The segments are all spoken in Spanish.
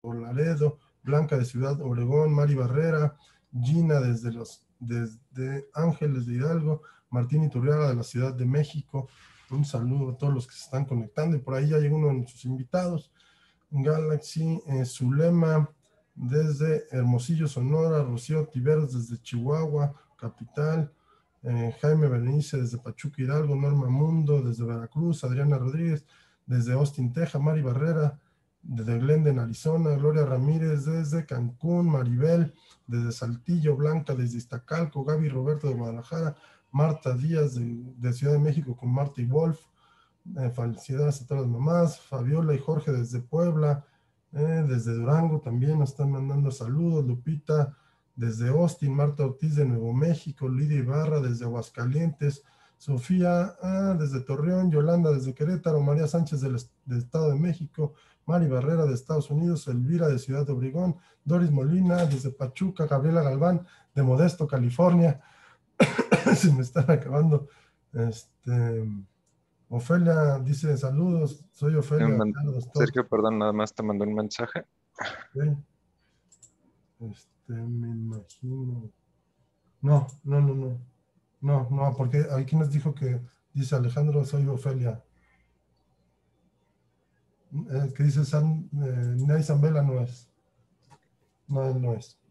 Laredo, Blanca de Ciudad Obregón, Mari Barrera, Gina desde Ángeles de Hidalgo, Martín Iturriaga de la Ciudad de México. Un saludo a todos los que se están conectando, y por ahí ya llegó uno de nuestros invitados. Galaxy, Zulema desde Hermosillo, Sonora, Rocío Tiveros desde Chihuahua, capital, Jaime Berenice desde Pachuca, Hidalgo, Norma Mundo desde Veracruz, Adriana Rodríguez desde Austin, Texas, Mari Barrera desde Glendon, Arizona, Gloria Ramírez desde Cancún, Maribel desde Saltillo, Blanca desde Iztacalco, Gaby Roberto de Guadalajara, Marta Díaz de Ciudad de México con Marta y Wolf. Felicidades a todas las mamás. Fabiola y Jorge desde Puebla, desde Durango también nos están mandando saludos. Lupita desde Austin, Marta Ortiz de Nuevo México, Lidia Ibarra desde Aguascalientes, Sofía desde Torreón, Yolanda desde Querétaro, María Sánchez del Estado de México, Mari Barrera de Estados Unidos, Elvira de Ciudad de Obregón, Doris Molina desde Pachuca, Gabriela Galván de Modesto, California. Se me están acabando. Ofelia dice saludos, soy Ofelia. Sergio, perdón, nada más te mandó un mensaje. Okay. Me imagino. No, porque aquí nos dijo que dice Alejandro, soy Ofelia. Que dice Nay Zambela no es. No, él no es.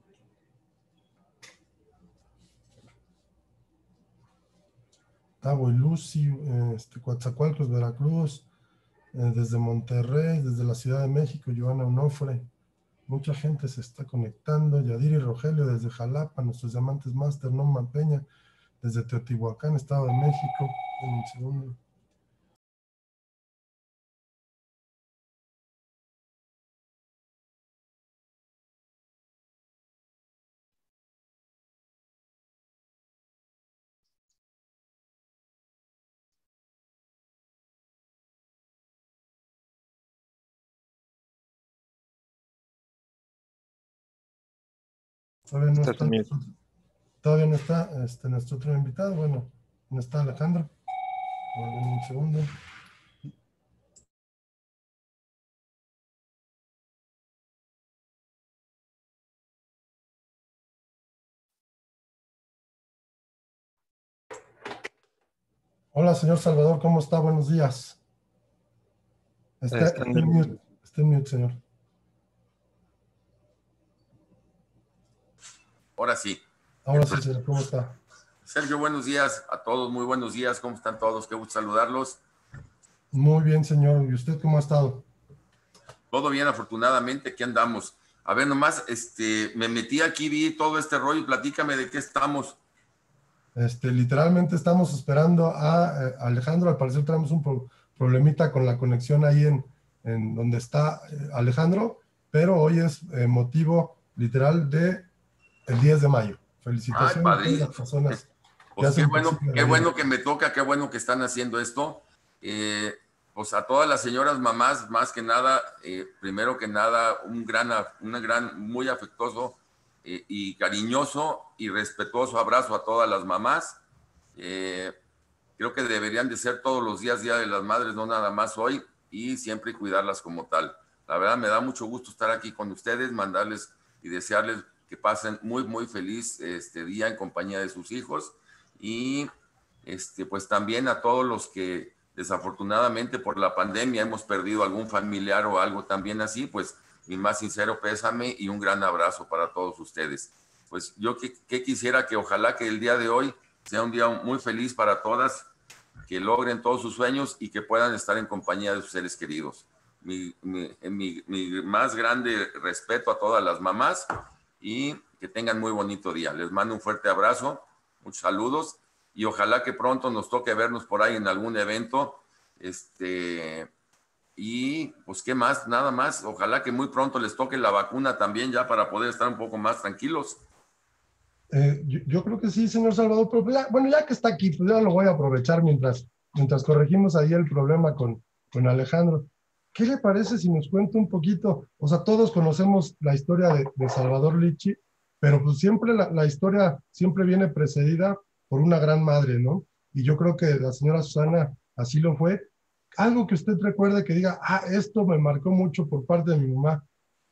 Tavo y Lucy, Coatzacoalcos, Veracruz, desde Monterrey, desde la Ciudad de México, Joana Onofre. Mucha gente se está conectando. Yadira y Rogelio desde Jalapa, nuestros diamantes máster, Norma Peña desde Teotihuacán, Estado de México. Un segundo. Todavía no está nuestro otro invitado. Bueno, no está Alejandro. Un segundo. Hola, señor Salvador, ¿cómo está? Buenos días. Está en mute, señor. Ahora sí. Ahora sí, señor, ¿cómo está? Sergio, buenos días a todos, muy buenos días, ¿cómo están todos? Qué gusto saludarlos. Muy bien, señor, ¿y usted cómo ha estado? Todo bien, afortunadamente, aquí andamos. A ver, nomás, me metí aquí, vi todo este rollo y platícame de qué estamos. Literalmente estamos esperando a Alejandro. Al parecer tenemos un problemita con la conexión ahí en donde está Alejandro, pero hoy es motivo literal de el 10 de mayo. Felicitaciones a todas las personas. Pues qué bueno que me toca, qué bueno que están haciendo esto. Pues a todas las señoras mamás, más que nada, primero que nada, un muy afectuoso y cariñoso y respetuoso abrazo a todas las mamás. Creo que deberían de ser todos los días Día de las Madres, no nada más hoy, y siempre cuidarlas como tal. La verdad me da mucho gusto estar aquí con ustedes, mandarles y desearles que pasen muy, muy feliz este día en compañía de sus hijos. Y pues también a todos los que desafortunadamente por la pandemia hemos perdido algún familiar o algo también así, pues mi más sincero pésame y un gran abrazo para todos ustedes. Pues yo que quisiera que ojalá que el día de hoy sea un día muy feliz para todas, que logren todos sus sueños y que puedan estar en compañía de sus seres queridos. Mi más grande respeto a todas las mamás y que tengan muy bonito día. Les mando un fuerte abrazo, muchos saludos y ojalá que pronto nos toque vernos por ahí en algún evento. Y pues qué más, nada más. Ojalá que muy pronto les toque la vacuna también ya para poder estar un poco más tranquilos. Yo creo que sí, señor Salvador, pero ya que está aquí, pues ya lo voy a aprovechar mientras corregimos ahí el problema con Alejandro. ¿Qué le parece si nos cuenta un poquito? O sea, todos conocemos la historia de Salvador Litchi, pero pues siempre la historia siempre viene precedida por una gran madre, ¿no? Y yo creo que la señora Susana así lo fue. Algo que usted recuerde que diga, esto me marcó mucho por parte de mi mamá.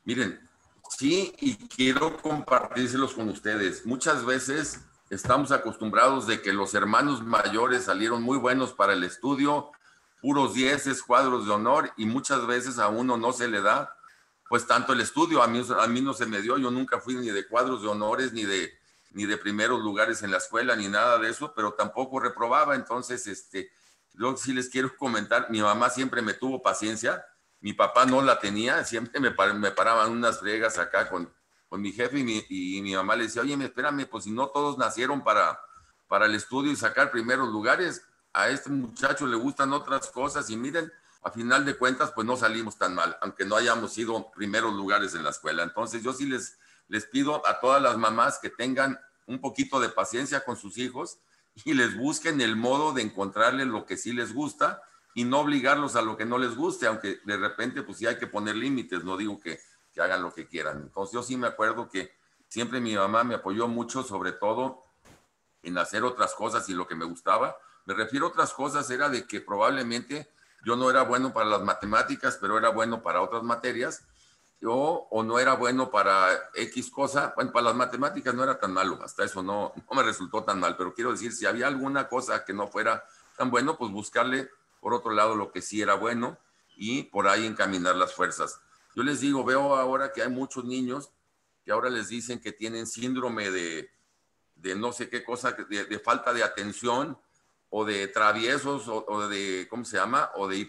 Miren, sí, y quiero compartírselos con ustedes. Muchas veces estamos acostumbrados de que los hermanos mayores salieron muy buenos para el estudio, puros dieces, cuadros de honor, y muchas veces a uno no se le da, pues tanto el estudio, a mí no se me dio, yo nunca fui ni de cuadros de honores, ni de primeros lugares en la escuela, ni nada de eso, pero tampoco reprobaba. Entonces, yo sí les quiero comentar, mi mamá siempre me tuvo paciencia, mi papá no la tenía, siempre me paraban unas friegas acá con mi jefe, y mi mamá le decía, oye, espérame, pues si no todos nacieron para el estudio y sacar primeros lugares, a este muchacho le gustan otras cosas, y miren, a final de cuentas, pues no salimos tan mal, aunque no hayamos sido primeros lugares en la escuela. Entonces yo sí les pido a todas las mamás que tengan un poquito de paciencia con sus hijos y les busquen el modo de encontrarle lo que sí les gusta y no obligarlos a lo que no les guste, aunque de repente pues sí hay que poner límites, no digo que hagan lo que quieran. Entonces yo sí me acuerdo que siempre mi mamá me apoyó mucho, sobre todo en hacer otras cosas y lo que me gustaba. Me refiero a otras cosas, era de que probablemente yo no era bueno para las matemáticas, pero era bueno para otras materias, o no era bueno para X cosa. Bueno, para las matemáticas no era tan malo, hasta eso no me resultó tan mal, pero quiero decir, si había alguna cosa que no fuera tan bueno, pues buscarle por otro lado lo que sí era bueno y por ahí encaminar las fuerzas. Yo les digo, veo ahora que hay muchos niños que ahora les dicen que tienen síndrome de no sé qué cosa, de falta de atención, o de traviesos, o de, ¿cómo se llama? O de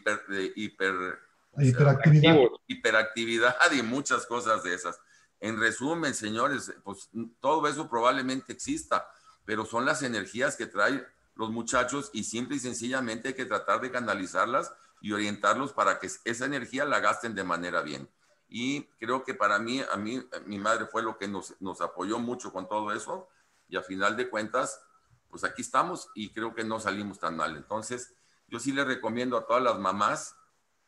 hiperactividad. Hiperactividad y muchas cosas de esas. En resumen, señores, pues todo eso probablemente exista, pero son las energías que traen los muchachos, y simple y sencillamente hay que tratar de canalizarlas y orientarlos para que esa energía la gasten de manera bien. Y creo que para mí, mi madre fue lo que nos apoyó mucho con todo eso, y a final de cuentas, pues aquí estamos y creo que no salimos tan mal. Entonces, yo sí les recomiendo a todas las mamás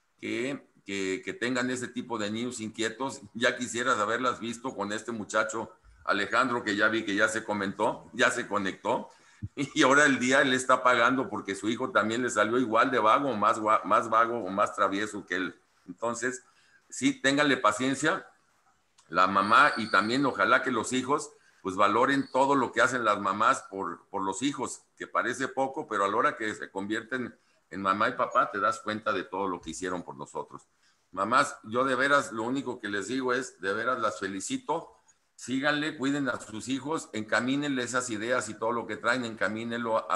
que tengan ese tipo de niños inquietos. Ya quisieras haberlas visto con este muchacho Alejandro, que ya vi que ya se comentó, ya se conectó, y ahora el día él está pagando porque su hijo también le salió igual de vago, más vago o más travieso que él. Entonces, sí, ténganle paciencia la mamá, y también ojalá que los hijos pues valoren todo lo que hacen las mamás por los hijos, que parece poco, pero a la hora que se convierten en mamá y papá te das cuenta de todo lo que hicieron por nosotros. Mamás, yo de veras lo único que les digo es, de veras las felicito, síganle, cuiden a sus hijos, encamínenle esas ideas y todo lo que traen, encamínenlo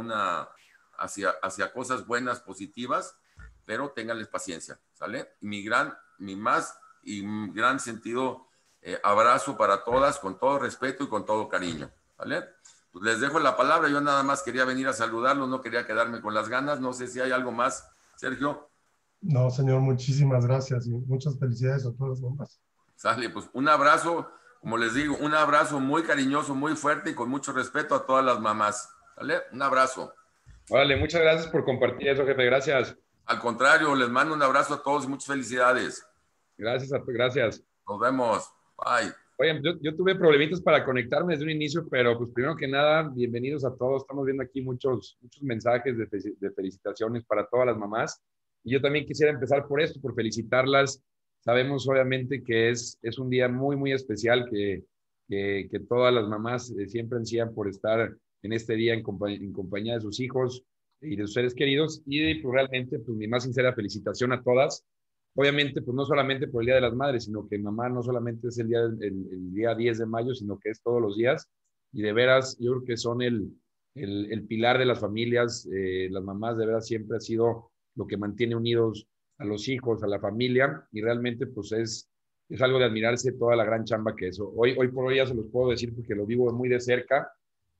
hacia cosas buenas, positivas, pero ténganles paciencia, ¿sale? Mi más y gran sentido abrazo para todas, con todo respeto y con todo cariño, ¿vale? Pues les dejo la palabra, yo nada más quería venir a saludarlos, no quería quedarme con las ganas, no sé si hay algo más, Sergio. No, señor, muchísimas gracias y muchas felicidades a todas las mamás. Sale, pues un abrazo, como les digo, un abrazo muy cariñoso, muy fuerte y con mucho respeto a todas las mamás, ¿vale? Un abrazo. Vale, muchas gracias por compartir eso, jefe, gracias. Al contrario, les mando un abrazo a todos y muchas felicidades. Gracias. Nos vemos. Bye. Oye, yo tuve problemitas para conectarme desde un inicio, pero pues primero que nada, bienvenidos a todos. Estamos viendo aquí muchos mensajes de felicitaciones para todas las mamás. Y yo también quisiera empezar por esto, por felicitarlas. Sabemos obviamente que es un día muy, muy especial, que todas las mamás siempre ansían por estar en este día en compañía de sus hijos y de sus seres queridos. Y pues realmente, pues mi más sincera felicitación a todas. Obviamente, pues no solamente por el Día de las Madres, sino que mamá no solamente es el día 10 de mayo, sino que es todos los días. Y de veras, yo creo que son el pilar de las familias. Las mamás de veras siempre ha sido lo que mantiene unidos a los hijos, a la familia. Y realmente, pues es algo de admirarse toda la gran chamba que es. Hoy por hoy ya se los puedo decir porque lo vivo muy de cerca,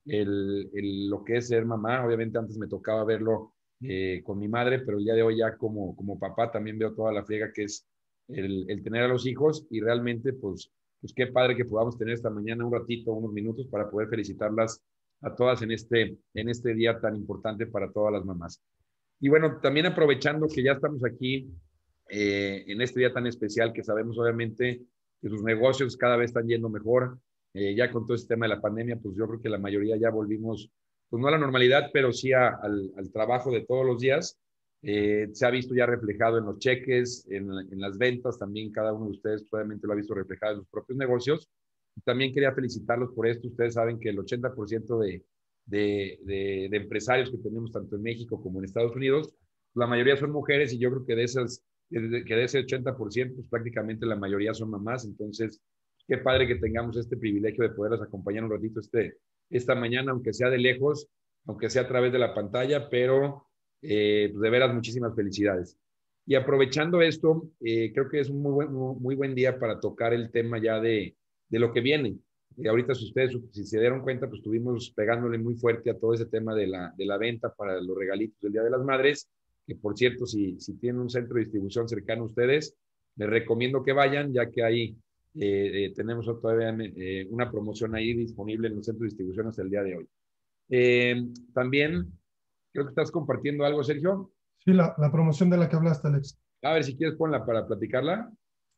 lo que es ser mamá. Obviamente antes me tocaba verlo con mi madre, pero el día de hoy ya como papá también veo toda la friega que es el tener a los hijos, y realmente pues qué padre que podamos tener esta mañana un ratito, unos minutos para poder felicitarlas a todas en este día tan importante para todas las mamás. Y bueno, también aprovechando que ya estamos aquí en este día tan especial, que sabemos obviamente que sus negocios cada vez están yendo mejor, ya con todo este tema de la pandemia, pues yo creo que la mayoría ya volvimos, pues no a la normalidad, pero sí al trabajo de todos los días. Se ha visto ya reflejado en los cheques, en las ventas, también cada uno de ustedes probablemente lo ha visto reflejado en sus propios negocios. También quería felicitarlos por esto. Ustedes saben que el 80% de empresarios que tenemos tanto en México como en Estados Unidos, la mayoría son mujeres y yo creo que de ese 80%, pues prácticamente la mayoría son mamás. Entonces, qué padre que tengamos este privilegio de poderlas acompañar un ratito esta mañana, aunque sea de lejos, aunque sea a través de la pantalla, pero pues de veras muchísimas felicidades. Y aprovechando esto, creo que es un muy buen día para tocar el tema ya de lo que viene. Ahorita, si ustedes si se dieron cuenta, pues estuvimos pegándole muy fuerte a todo ese tema de la venta para los regalitos del Día de las Madres, que por cierto, si tienen un centro de distribución cercano a ustedes, les recomiendo que vayan, ya que ahí tenemos todavía una promoción ahí disponible en los centros de distribución hasta el día de hoy. También, creo que estás compartiendo algo, Sergio. Sí, la promoción de la que hablaste, Alex. A ver, si quieres ponla para platicarla.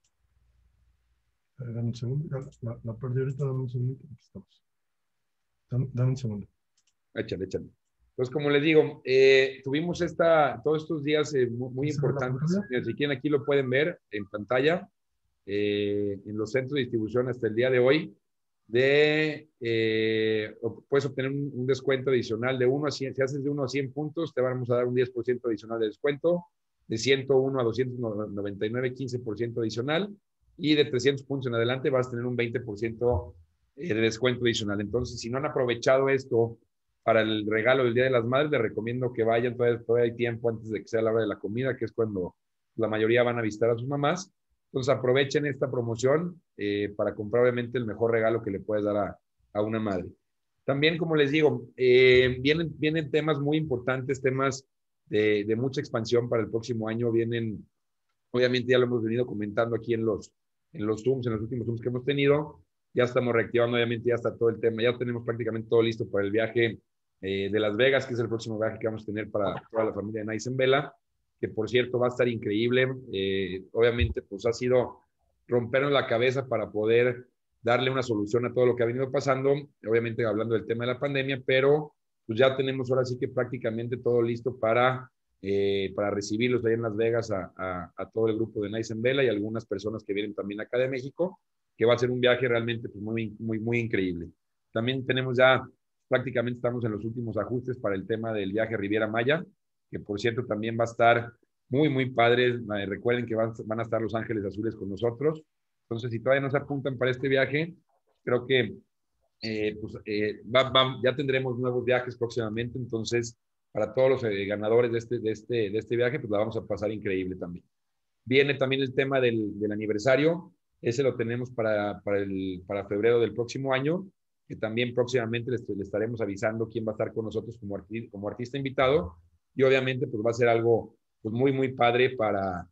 Dame un segundo, la perdí ahorita, dame un segundo. Aquí estamos. Dame un segundo. Échale. Entonces, como les digo, tuvimos todos estos días muy importantes. Si quieren, aquí lo pueden ver en pantalla, en los centros de distribución hasta el día de hoy. Puedes obtener un descuento adicional de 1 a 100. Si haces de 1 a 100 puntos, te vamos a dar un 10% adicional de descuento. De 101 a 299, 15% adicional. Y de 300 puntos en adelante vas a tener un 20% de descuento adicional. Entonces, si no han aprovechado esto para el regalo del Día de las Madres, les recomiendo que vayan. Todavía hay tiempo antes de que sea la hora de la comida, que es cuando la mayoría van a visitar a sus mamás. Entonces, aprovechen esta promoción para comprar, obviamente, el mejor regalo que le puedes dar a una madre. También, como les digo, vienen temas muy importantes, temas de mucha expansión para el próximo año. Vienen, obviamente, ya lo hemos venido comentando aquí en los Zooms, en los últimos Zooms que hemos tenido. Ya estamos reactivando, obviamente, ya está todo el tema. Ya tenemos prácticamente todo listo para el viaje de Las Vegas, que es el próximo viaje que vamos a tener para toda la familia de Nice en Vela, que por cierto va a estar increíble. Obviamente, pues ha sido rompernos la cabeza para poder darle una solución a todo lo que ha venido pasando, obviamente hablando del tema de la pandemia, pero pues ya tenemos ahora sí que prácticamente todo listo para recibirlos ahí en Las Vegas a todo el grupo de Nice en Vela y algunas personas que vienen también acá de México, que va a ser un viaje realmente pues, muy increíble. También tenemos ya, prácticamente estamos en los últimos ajustes para el tema del viaje Riviera Maya, que por cierto también va a estar muy padre. Recuerden que van a estar Los Ángeles Azules con nosotros. Entonces, si todavía no se apuntan para este viaje, creo que ya tendremos nuevos viajes próximamente. Entonces, para todos los ganadores de este viaje, pues la vamos a pasar increíble también. Viene también el tema del aniversario. Ese lo tenemos para febrero del próximo año, que también próximamente les estaremos avisando quién va a estar con nosotros como artista invitado. Y obviamente, pues va a ser algo pues, muy padre para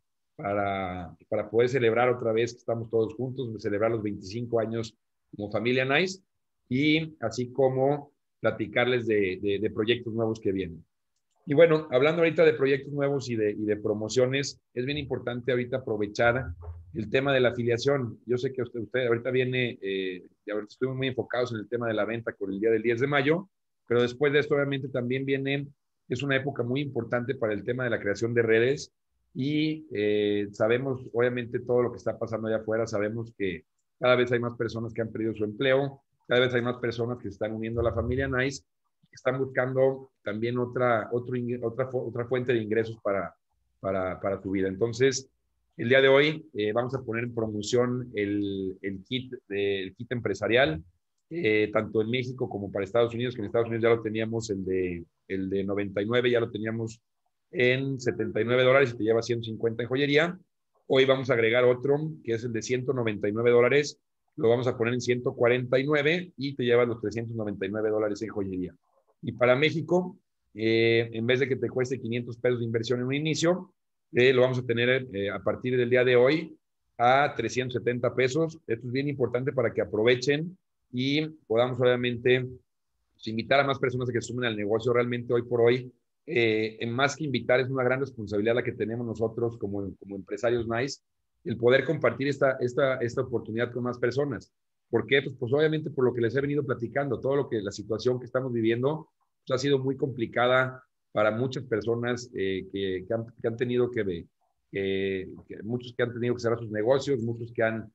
poder celebrar otra vez que estamos todos juntos, celebrar los 25 años como familia Nice y así como platicarles de proyectos nuevos que vienen. Y bueno, hablando ahorita de proyectos nuevos y de promociones, es bien importante ahorita aprovechar el tema de la afiliación. Yo sé que usted ahorita viene, ahorita estuvimos muy enfocados en el tema de la venta con el día del 10 de mayo, pero después de esto obviamente también es una época muy importante para el tema de la creación de redes y sabemos obviamente todo lo que está pasando allá afuera, sabemos que cada vez hay más personas que han perdido su empleo, cada vez hay más personas que se están uniendo a la familia Nice, que están buscando también otra fuente de ingresos para su vida. Entonces, el día de hoy vamos a poner en promoción el kit empresarial, tanto en México como para Estados Unidos, que en Estados Unidos ya lo teníamos, el de 99 ya lo teníamos en $79 y te lleva 150 en joyería. Hoy vamos a agregar otro, que es el de $199, lo vamos a poner en 149 y te lleva los $399 en joyería. Y para México, en vez de que te cueste 500 pesos de inversión en un inicio, lo vamos a tener a partir del día de hoy a 370 pesos. Esto es bien importante para que aprovechen y podamos obviamente pues, invitar a más personas a que se sumen al negocio. Realmente hoy por hoy, en más que invitar, es una gran responsabilidad la que tenemos nosotros como empresarios Nice, el poder compartir esta oportunidad con más personas. ¿Por qué? Pues obviamente por lo que les he venido platicando, la situación que estamos viviendo pues, ha sido muy complicada para muchas personas que han tenido muchos que han tenido que cerrar sus negocios, muchos que han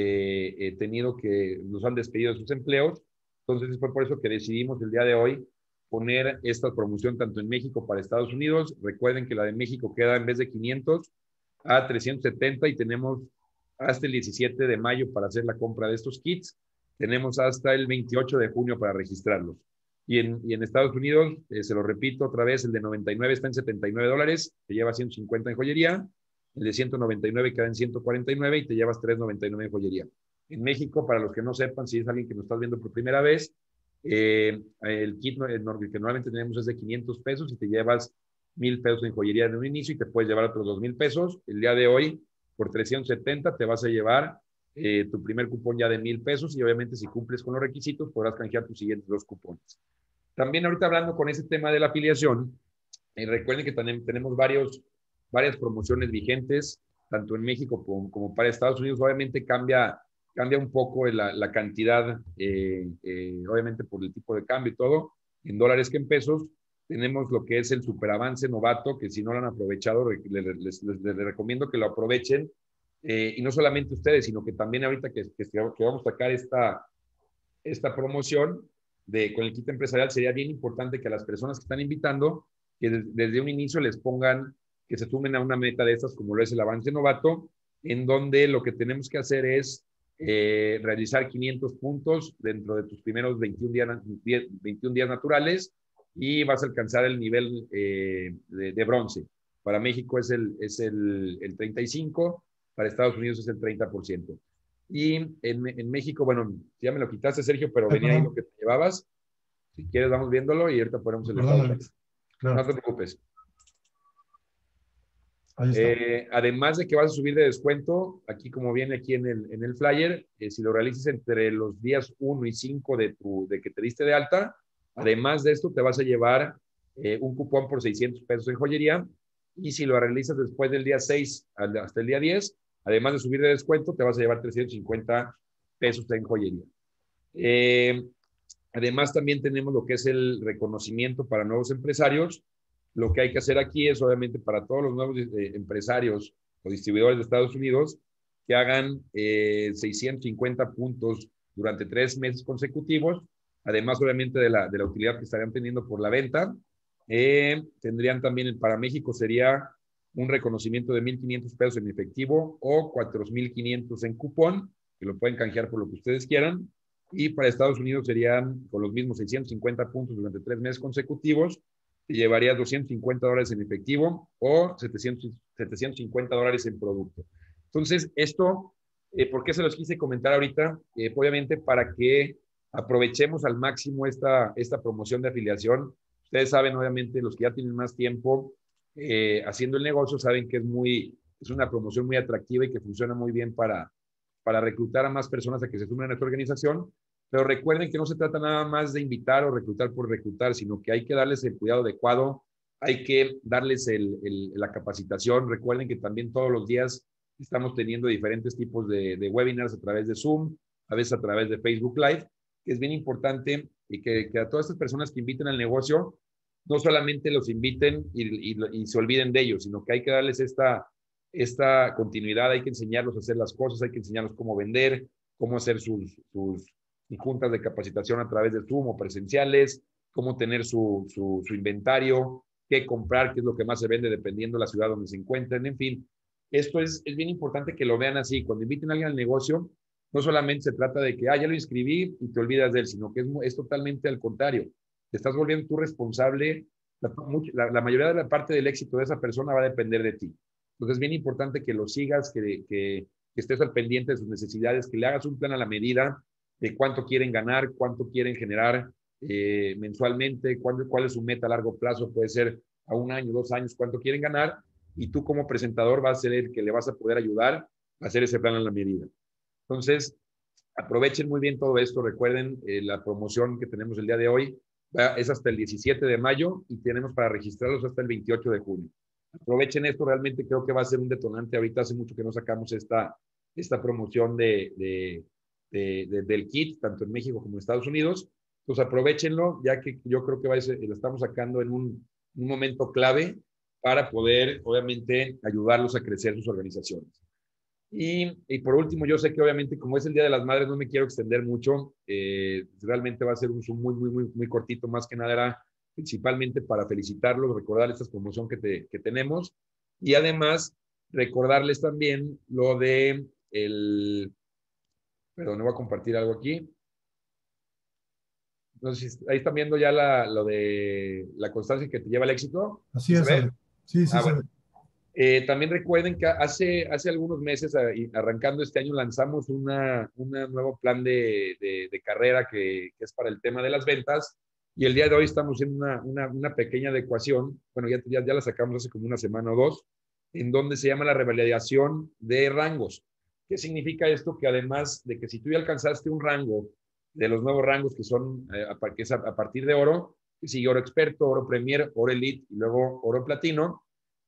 nos han despedido de sus empleos. Entonces fue por eso que decidimos el día de hoy poner esta promoción tanto en México para Estados Unidos. Recuerden que la de México queda en vez de 500 a 370 y tenemos hasta el 17 de mayo para hacer la compra de estos kits. Tenemos hasta el 28 de junio para registrarlos. Y en Estados Unidos, se lo repito otra vez, el de 99 está en $79, te lleva 150 en joyería. El de 199 queda en 149 y te llevas 399 en joyería. En México, para los que no sepan, si es alguien que nos está viendo por primera vez, el kit que normalmente tenemos es de 500 pesos y te llevas 1,000 pesos en joyería en un inicio y te puedes llevar otros 2,000 pesos. El día de hoy, por 370, te vas a llevar tu primer cupón ya de 1,000 pesos y obviamente si cumples con los requisitos podrás canjear tus siguientes 2 cupones. También ahorita hablando con ese tema de la afiliación, recuerden que también tenemos varias promociones vigentes, tanto en México como para Estados Unidos. Obviamente cambia un poco la cantidad, obviamente por el tipo de cambio y todo, en dólares que en pesos. Tenemos lo que es el Superavance Novato, que si no lo han aprovechado, les recomiendo que lo aprovechen. Y no solamente ustedes, sino que también ahorita que vamos a sacar esta promoción con el kit empresarial, sería bien importante que a las personas que están invitando, que desde un inicio les pongan que se sumen a una meta de estas, como lo es el Avance Novato, en donde lo que tenemos que hacer es realizar 500 puntos dentro de tus primeros 21 días naturales y vas a alcanzar el nivel de bronce. Para México es el 35%, para Estados Unidos es el 30%. Y en México, bueno, ya me lo quitaste, Sergio, pero venía ahí lo que te llevabas. Si quieres, vamos viéndolo y ahorita ponemos el estado. Claro. No te preocupes. Ahí está. Además de que vas a subir de descuento, aquí como viene aquí en el flyer, si lo realizas entre los días 1 y 5 de que te diste de alta, además de esto te vas a llevar un cupón por 600 pesos en joyería, y si lo realizas después del día 6 hasta el día 10, además de subir de descuento, te vas a llevar 350 pesos en joyería. Además también tenemos lo que es el reconocimiento para nuevos empresarios. Lo que hay que hacer aquí es, obviamente, para todos los nuevos empresarios o distribuidores de Estados Unidos que hagan 650 puntos durante 3 meses consecutivos, además, obviamente, de la utilidad que estarían teniendo por la venta. Tendrían también, para México sería un reconocimiento de 1,500 pesos en efectivo o 4,500 en cupón, que lo pueden canjear por lo que ustedes quieran. Y para Estados Unidos serían con los mismos 650 puntos durante 3 meses consecutivos, te llevarías $250 en efectivo o $750 en producto. Entonces, esto, ¿por qué se los quise comentar ahorita? Obviamente para que aprovechemos al máximo esta promoción de afiliación. Ustedes saben, obviamente, los que ya tienen más tiempo haciendo el negocio, saben que es una promoción muy atractiva y que funciona muy bien para reclutar a más personas a que se sumen a nuestra organización. Pero recuerden que no se trata nada más de invitar o reclutar por reclutar, sino que hay que darles el cuidado adecuado, hay que darles la capacitación. Recuerden que también todos los días estamos teniendo diferentes tipos de webinars a través de Zoom, a veces a través de Facebook Live, que es bien importante y que a todas estas personas que inviten al negocio, no solamente los inviten y se olviden de ellos, sino que hay que darles esta continuidad, hay que enseñarlos a hacer las cosas, hay que enseñarlos cómo vender, cómo hacer sus juntas de capacitación a través de Zoom o presenciales, cómo tener su inventario, qué comprar, qué es lo que más se vende dependiendo de la ciudad donde se encuentren. En fin, esto es bien importante que lo vean así. Cuando inviten a alguien al negocio, no solamente se trata de que, ya lo inscribí y te olvidas de él, sino que es totalmente al contrario. Te estás volviendo tú responsable. La mayoría de la parte del éxito de esa persona va a depender de ti. Entonces es bien importante que lo sigas, que estés al pendiente de sus necesidades, que le hagas un plan a la medida de cuánto quieren ganar, cuánto quieren generar mensualmente, cuál es su meta a largo plazo, puede ser a 1 año, 2 años, cuánto quieren ganar, y tú como presentador vas a ser el que le vas a poder ayudar a hacer ese plan a la medida. Entonces, aprovechen muy bien todo esto. Recuerden, la promoción que tenemos el día de hoy es hasta el 17 de mayo y tenemos para registrarlos hasta el 28 de junio. Aprovechen esto, realmente creo que va a ser un detonante. Ahorita hace mucho que no sacamos esta promoción del kit, tanto en México como en Estados Unidos. Pues aprovechenlo, ya que yo creo que lo estamos sacando en un momento clave para poder, obviamente, ayudarlos a crecer sus organizaciones. Y por último, yo sé que obviamente como es el Día de las Madres, no me quiero extender mucho. Realmente va a ser un Zoom muy cortito. Más que nada era principalmente para felicitarlos, recordarles esta promoción que tenemos. Y además, recordarles también lo de perdón, no voy a compartir algo aquí. No sé si ahí están viendo ya lo de la constancia que te lleva al éxito. Así es, Alex. Sí, sí, bueno. También recuerden que hace algunos meses, arrancando este año, lanzamos un nuevo plan de carrera que es para el tema de las ventas. Y el día de hoy estamos en una pequeña adecuación. Bueno, ya la sacamos hace como una semana o dos, en donde se llama la revalidación de rangos. ¿Qué significa esto? Que además de que si tú ya alcanzaste un rango de los nuevos rangos que son que es a partir de oro, que sigue oro experto, oro premier, oro elite y luego oro platino.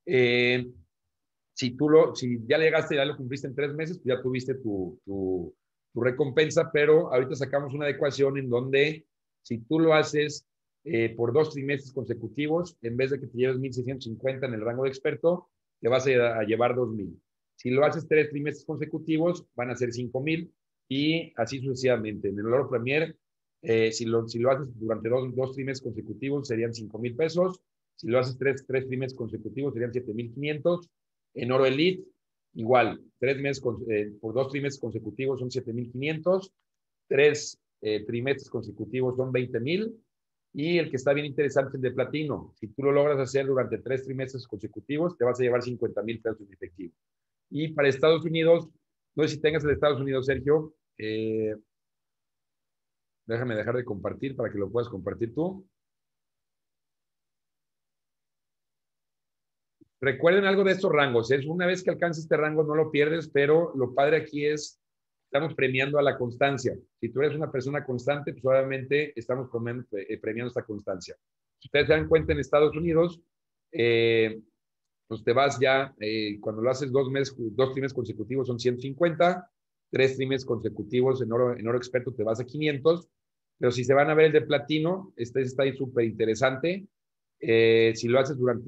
Si ya llegaste, ya lo cumpliste en 3 meses, pues ya tuviste tu recompensa, pero ahorita sacamos una adecuación en donde si tú lo haces por 2 trimestres consecutivos, en vez de que te lleves 1,650 en el rango de experto, te vas a llevar 2,000. Si lo haces 3 trimestres consecutivos, van a ser 5,000 y así sucesivamente. En el oro premier, si lo haces durante dos trimestres consecutivos, serían 5,000 pesos. Si lo haces 3 trimestres consecutivos, serían 7,500. En oro elite, igual, 3 meses por 2 trimestres consecutivos son 7,500. 3 trimestres consecutivos son 20,000. Y el que está bien interesante es el de platino. Si tú lo logras hacer durante 3 trimestres consecutivos, te vas a llevar 50,000 pesos en efectivo. Y para Estados Unidos, no sé si tengas el de Estados Unidos, Sergio. Déjame dejar de compartir para que lo puedas compartir tú. Recuerden algo de estos rangos. Es una vez que alcances este rango, no lo pierdes, pero lo padre aquí es, estamos premiando a la constancia. Si tú eres una persona constante, pues obviamente estamos premiando esta constancia. Si ustedes se dan cuenta, en Estados Unidos, pues te vas ya, cuando lo haces 2 trimestres consecutivos son 150, 3 trimestres consecutivos en oro experto te vas a 500, pero si se van a ver el de platino, este está ahí súper interesante. Si lo haces durante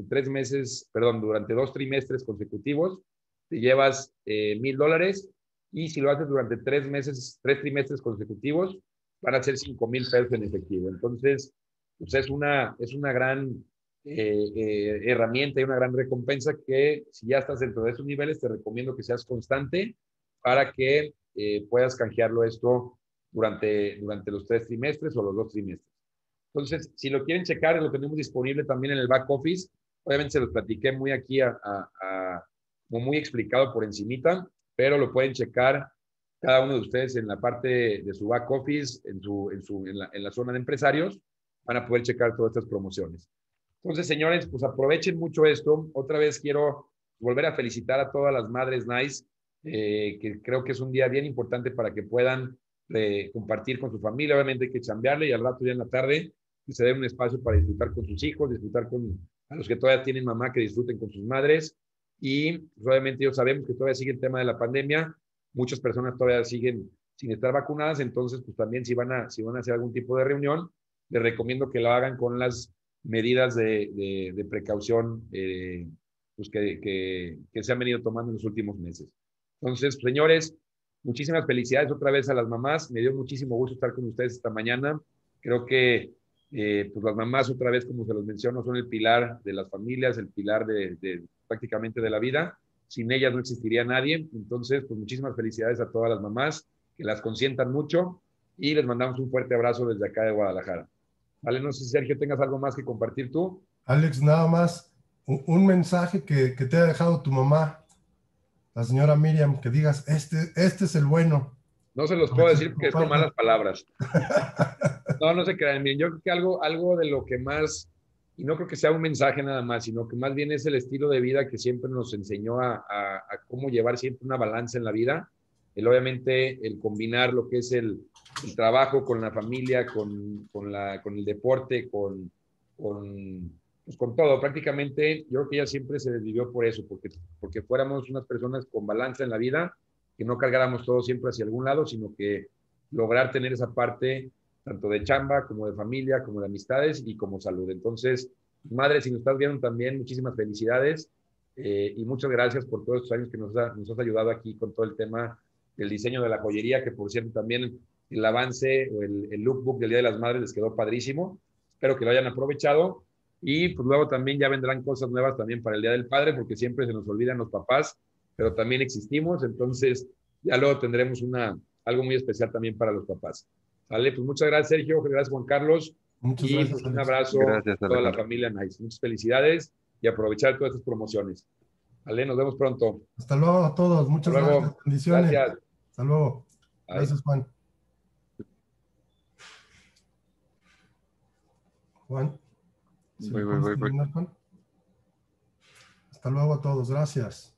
2 trimestres consecutivos, te llevas $1,000. Y si lo haces durante 3 trimestres consecutivos, van a ser 5,000 pesos en efectivo. Entonces, pues es una gran herramienta y una gran recompensa que si ya estás dentro de esos niveles, te recomiendo que seas constante para que puedas canjearlo esto durante los 3 trimestres o los 2 trimestres. Entonces, si lo quieren checar, lo tenemos disponible también en el back office. Obviamente se los platiqué muy aquí, como muy explicado por encimita, pero lo pueden checar cada uno de ustedes en la parte de su back office, en la zona de empresarios, van a poder checar todas estas promociones. Entonces, señores, pues aprovechen mucho esto. Otra vez quiero volver a felicitar a todas las madres nice, que creo que es un día bien importante para que puedan compartir con su familia. Obviamente hay que chambearle y al rato ya en la tarde que se den un espacio para disfrutar con sus hijos, disfrutar a los que todavía tienen mamá, que disfruten con sus madres. Y pues, obviamente ya sabemos que todavía sigue el tema de la pandemia. Muchas personas todavía siguen sin estar vacunadas. Entonces, pues también si van a hacer algún tipo de reunión, les recomiendo que lo hagan con las medidas de precaución pues que se han venido tomando en los últimos meses. Entonces, señores, muchísimas felicidades otra vez a las mamás. Me dio muchísimo gusto estar con ustedes esta mañana. Creo que pues las mamás, otra vez, como se los menciono, son el pilar de las familias, el pilar prácticamente de la vida. Sin ellas no existiría nadie. Entonces, pues muchísimas felicidades a todas las mamás, que las consientan mucho y les mandamos un fuerte abrazo desde acá de Guadalajara. Vale, no sé si Sergio tengas algo más que compartir tú. Alex, nada más un mensaje que te ha dejado tu mamá, la señora Miriam, que digas, este es el bueno. No se los puedo decir porque es con malas palabras. No se crean. Bien, yo creo que algo de lo que más, y no creo que sea un mensaje nada más, sino que más bien es el estilo de vida que siempre nos enseñó a cómo llevar siempre una balanza en la vida. Obviamente, el combinar lo que es el trabajo con la familia, con el deporte, con todo. Prácticamente, yo creo que ella siempre se desvivió por eso, porque fuéramos unas personas con balanza en la vida, que no cargáramos todo siempre hacia algún lado, sino que lograr tener esa parte tanto de chamba como de familia, como de amistades y como salud. Entonces, Madre, si nos estás viendo también, muchísimas felicidades y muchas gracias por todos estos años que nos has ayudado aquí con todo el tema del diseño de la joyería, que por cierto también el avance o el lookbook del Día de las Madres les quedó padrísimo. Espero que lo hayan aprovechado y pues luego también ya vendrán cosas nuevas también para el Día del Padre, porque siempre se nos olvidan los papás, pero también existimos, entonces ya luego tendremos algo muy especial también para los papás. ¿Vale? Pues muchas gracias, Sergio, gracias, Juan Carlos. Muchas Y gracias, pues, un Alex. abrazo Gracias, a toda la Alejandro. familia Nice. Muchas felicidades y aprovechar todas estas promociones. ¿Vale? Nos vemos pronto. Hasta luego a todos. Muchas Hasta luego. gracias. Bendiciones. Gracias. Hasta luego. Bye. Gracias, Juan. Juan. ¿Sí Voy, lo voy, puedes voy. terminar, Juan? Hasta luego a todos. Gracias.